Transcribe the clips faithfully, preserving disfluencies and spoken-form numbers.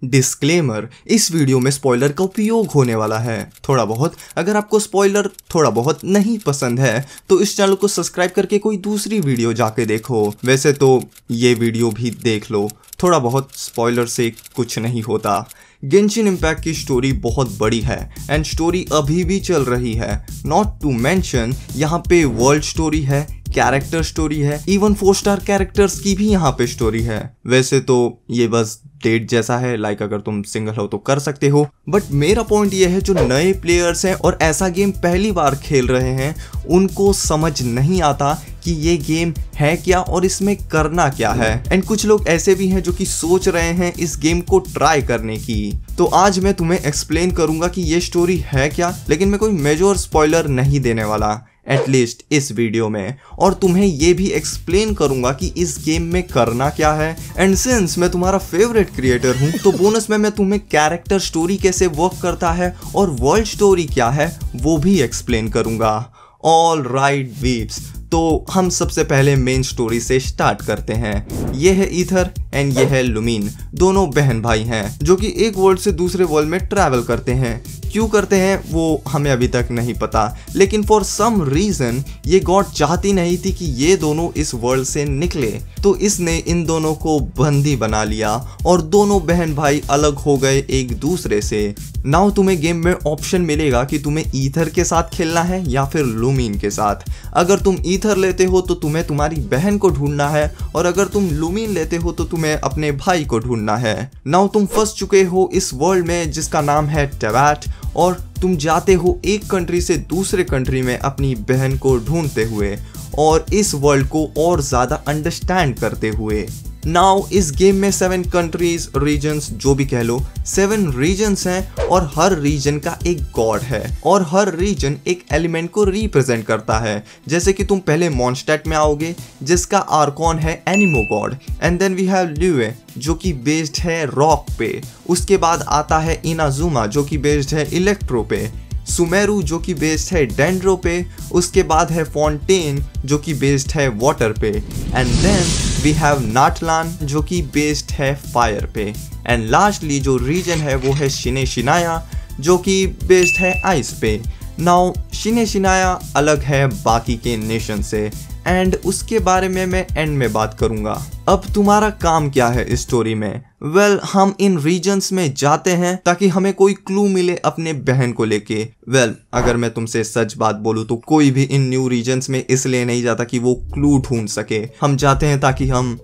Disclaimer, इस video में spoiler का उपयोग होने वाला है थोड़ा बहुत। अगर आपको स्पॉइलर थोड़ा बहुत नहीं पसंद है तो इस चैनल को सब्सक्राइब करके कोई दूसरी वीडियो जाके देखो। वैसे तो ये वीडियो भी देख लो, थोड़ा बहुत स्पॉइलर से कुछ नहीं होता। गेंशिन इम्पैक्ट की स्टोरी बहुत बड़ी है एंड स्टोरी अभी भी चल रही है। नॉट टू मेंशन यहाँ पे वर्ल्ड स्टोरी है, कैरेक्टर स्टोरी है, इवन फोर स्टार कैरेक्टर्स की भी यहाँ पे स्टोरी है। वैसे तो ये बस डेट जैसा है, लाइक अगर तुम सिंगल हो तो कर सकते हो, बट मेरा पॉइंट ये है जो नए प्लेयर्स हैं और ऐसा गेम पहली बार खेल रहे हैं उनको समझ नहीं आता कि ये गेम है क्या और इसमें करना क्या है। एंड कुछ लोग ऐसे भी हैं जो कि सोच रहे हैं इस गेम को ट्राई करने की। तो आज मैं तुम्हें एक्सप्लेन करूंगा कि ये स्टोरी है क्या, लेकिन मैं कोई मेजर स्पॉइलर नहीं देने वाला एटलीस्ट इस वीडियो में, और तुम्हें ये भी एक्सप्लेन करूंगा कि इस गेम में करना क्या है। एंड सिंस मैं तुम्हारा फेवरेट क्रिएटर हूं तो बोनस में मैं तुम्हें कैरेक्टर स्टोरी कैसे वर्क करता है और वर्ल्ड स्टोरी क्या है वो भी एक्सप्लेन करूंगा। ऑल राइट वीप्स, तो हम सबसे पहले मेन स्टोरी से स्टार्ट करते हैं। ये है ईथर एंड ये है लुमीन, दोनों बहन भाई हैं जो कि एक वर्ल्ड से दूसरे वर्ल्ड में ट्रैवल करते हैं। क्यों करते हैं वो हमें अभी तक नहीं पता, लेकिन फॉर सम रीजन ये गॉड चाहती नहीं थी कि ये दोनों इस वर्ल्ड से निकले, तो इसने इन दोनों को बंदी बना लिया और दोनों बहन भाई अलग हो गए एक दूसरे से। नाउ तुम्हें गेम में ऑप्शन मिलेगा कि तुम्हें ईथर के साथ खेलना है या फिर लुमीन के साथ। अगर तुम ईथर लेते हो तो तुम्हें तुम्हारी बहन को ढूंढना है, और अगर तुम लुमीन लेते हो तो तुम्हें अपने भाई को ढूंढना है। नाउ तुम फंस चुके हो इस वर्ल्ड में जिसका नाम है टेबैट, और तुम जाते हो एक कंट्री से दूसरे कंट्री में अपनी बहन को ढूंढते हुए और इस वर्ल्ड को और ज़्यादा अंडरस्टैंड करते हुए। नाउ इस गेम में सेवन कंट्रीज, रीजन्स जो भी कह लो, सेवन रीजन्स हैं और हर रीजन का एक गॉड है और हर रीजन एक एलिमेंट को रिप्रेजेंट करता है। जैसे कि तुम पहले मॉन्स्टेट में आओगे जिसका आर्कॉन है anemo god, and then we have Liyue जो कि बेस्ड है रॉक पे। उसके बाद आता है इनाजुमा जो कि बेस्ड है इलेक्ट्रो पे, सुमेरु जो कि बेस्ड है डेंड्रो पे, उसके बाद है फॉन्टेन जो कि बेस्ड है वाटर पे, and then we have Natlan जो कि बेस्ड है फायर पे, एंड लास्टली जो रीजन है वो है शिने शिनाया जो कि बेस्ड है आइस पे। नाउ शिने शिनाया अलग है बाकी के नेशन से एंड उसके बारे में मैं एंड में बात करूंगा। अब तुम्हारा काम क्या है इस स्टोरी में? वेल well, हम इन रीजन्स में जाते हैं ताकि हमें कोई क्लू मिले अपने बहन को लेके। वेल well, अगर मैं तुमसे सच बात बोलूं तो कोई भी इन न्यू रीजन्स में इसलिए नहीं जाता कि वो क्लू ढूंढ सके। हम जाते हैं ताकि हम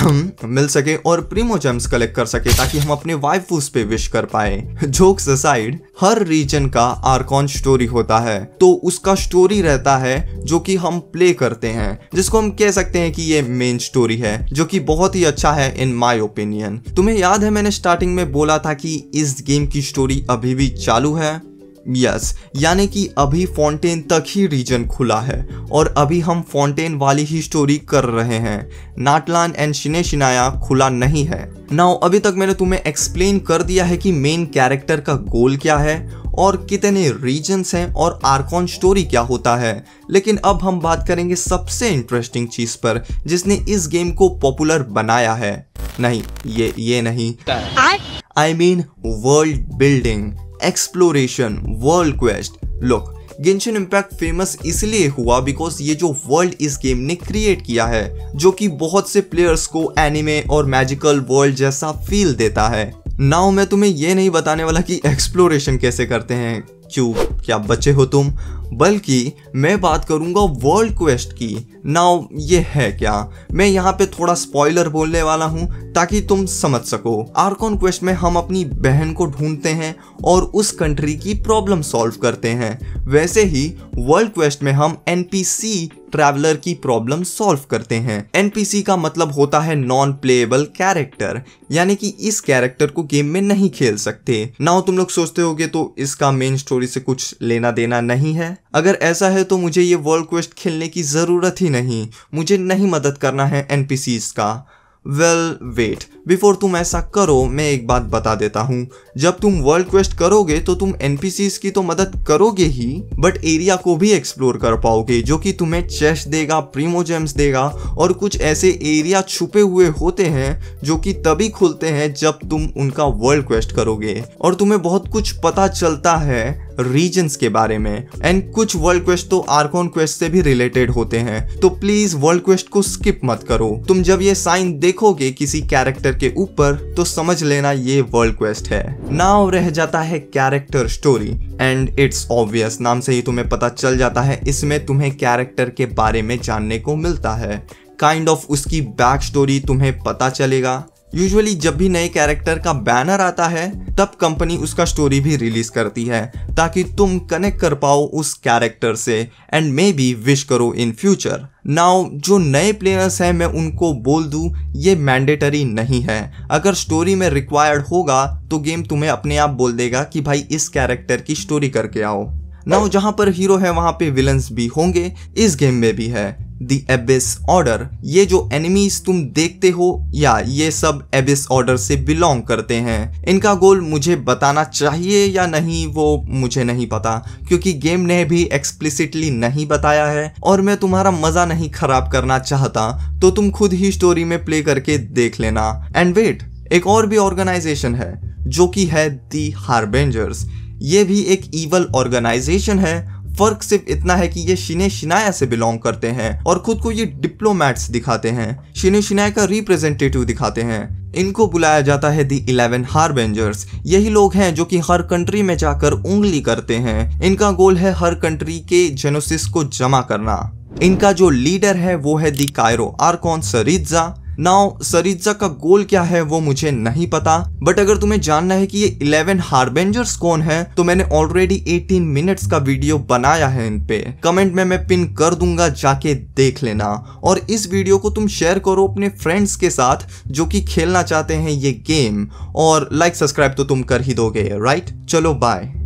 मिल सके और प्रीमो जेम्स कलेक्ट कर सके ताकि हम अपने वाइफूस पे विश कर पाए। जोक्स असाइड, हर रीजन का आर्कॉन स्टोरी होता है, तो उसका स्टोरी रहता है जो कि हम प्ले करते हैं, जिसको हम कह सकते हैं कि ये मेन स्टोरी है, जो कि बहुत ही अच्छा है इन माय ओपिनियन। तुम्हें याद है मैंने स्टार्टिंग में बोला था कि इस गेम की स्टोरी अभी भी चालू है? यस yes, यानी कि अभी फॉन्टेन तक ही रीजन खुला है और अभी हम फॉन्टेन वाली ही स्टोरी कर रहे हैं। नाटलान एंड शिने शिनाया खुला नहीं है। नाउ अभी तक मैंने तुम्हें एक्सप्लेन कर दिया है कि मेन कैरेक्टर का गोल क्या है और कितने रीजन्स हैं और आर्कॉन स्टोरी क्या होता है, लेकिन अब हम बात करेंगे सबसे इंटरेस्टिंग चीज पर जिसने इस गेम को पॉपुलर बनाया है। नहीं, ये ये नहीं, I mean world building, exploration, world quest. Look, Genshin Impact famous इसलिए हुआ बिकॉज ये जो वर्ल्ड इस गेम ने क्रिएट किया है जो कि बहुत से प्लेयर्स को एनिमे और मैजिकल वर्ल्ड जैसा फील देता है। नाउ मैं तुम्हें ये नहीं बताने वाला कि एक्सप्लोरेशन कैसे करते हैं, क्यों क्या बच्चे हो तुम, बल्कि मैं बात करूंगा वर्ल्ड क्वेस्ट की। नाउ ये है क्या, मैं यहाँ पे थोड़ा स्पॉइलर बोलने वाला हूँ ताकि तुम समझ सको। आर्कॉन क्वेस्ट में हम अपनी बहन को ढूंढते हैं और उस कंट्री की प्रॉब्लम सॉल्व करते हैं। वैसे ही वर्ल्ड क्वेस्ट में हम एनपीसी ट्रैवलर की प्रॉब्लम सॉल्व करते हैं। एनपीसी का मतलब होता है नॉन प्लेएबल कैरेक्टर, यानी कि इस कैरेक्टर को गेम में नहीं खेल सकते। नाउ तुम लोग सोचते होगे तो इसका मेन स्टोरी से कुछ लेना देना नहीं है। अगर ऐसा है तो मुझे ये वर्ल्ड क्वेस्ट खेलने की जरूरत ही नहीं, मुझे नहीं मदद करना है एनपीसीज का। वेल वेट, बिफोर तुम ऐसा करो मैं एक बात बता देता हूँ। जब तुम वर्ल्ड क्वेस्ट करोगे तो तुम एनपीसीज की तो मदद करोगे ही, बट एरिया को भी एक्सप्लोर कर पाओगे, जो कि तुम्हें चेस्ट देगा, प्रीमोजेम्स देगा, और कुछ ऐसे एरिया छुपे हुए होते हैं जो कि तभी खुलते हैं जब तुम उनका वर्ल्ड क्वेस्ट करोगे। और तुम्हें बहुत कुछ पता चलता है रीजन्स के बारे में, एंड कुछ वर्ल्ड क्वेस्ट तो आर्कोन क्वेस्ट से भी रिलेटेड होते हैं। तो प्लीज वर्ल्ड क्वेस्ट को स्किप मत करो। तुम जब ये साइन देखोगे किसी कैरेक्टर के ऊपर तो समझ लेना ये वर्ल्ड क्वेस्ट है। नाउ रह जाता है character story, and it's obvious, नाम से ही तुम्हें पता चल जाता है इसमें तुम्हें कैरेक्टर के बारे में जानने को मिलता है। काइंड ऑफ उसकी बैक स्टोरी तुम्हें पता चलेगा। यूजुअली जब भी नए कैरेक्टर का बैनर आता है तब कंपनी उसका स्टोरी भी रिलीज करती है ताकि तुम कनेक्ट कर पाओ उस कैरेक्टर से एंड मे बी विश करो इन फ्यूचर। नाउ जो नए प्लेयर्स हैं मैं उनको बोल दूं ये मैंडेटरी नहीं है। अगर स्टोरी में रिक्वायर्ड होगा तो गेम तुम्हें अपने आप बोल देगा कि भाई इस कैरेक्टर की स्टोरी करके आओ। नाउ जहां पर हीरो है वहां पे विलन्स भी होंगे, इस गेम में भी है। द एबिस ऑर्डर, ये जो एनिमीज तुम देखते हो या ये सब एबिस ऑर्डर से बिलोंग करते हैं। इनका गोल मुझे बताना चाहिए या नहीं वो मुझे नहीं पता, क्योंकि गेम ने भी एक्सप्लिसिटली नहीं बताया है और मैं तुम्हारा मजा नहीं खराब करना चाहता, तो तुम खुद ही स्टोरी में प्ले करके देख लेना। एंड वेट, एक और भी ऑर्गेनाइजेशन है जो कि है दी हार्बेंजर्स। ये भी एक इवल ऑर्गेनाइजेशन है, फर्क सिर्फ इतना है कि ये शिने शिनाया से बिलोंग करते हैं और खुद को ये डिप्लोमैट्स दिखाते हैं, शिने शिनाया का रिप्रेजेंटेटिव दिखाते हैं। इनको बुलाया जाता है दी इलेवन हार्बेंजर्स। यही लोग हैं जो कि हर कंट्री में जाकर उंगली करते हैं। इनका गोल है हर कंट्री के जेनोसिस को जमा करना। इनका जो लीडर है वो है दी कायरो आर्कोन सरित्जा। नाउ सरित्जा का गोल क्या है वो मुझे नहीं पता, बट अगर तुम्हें जानना है कि ये इलेवन हार्बेंजर्स कौन है तो मैंने ऑलरेडी अठारह मिनट्स का वीडियो बनाया है इन पे, कमेंट में मैं पिन कर दूंगा, जाके देख लेना। और इस वीडियो को तुम शेयर करो अपने फ्रेंड्स के साथ जो कि खेलना चाहते हैं ये गेम, और लाइक सब्सक्राइब तो तुम कर ही दोगे, राइट? चलो बाय।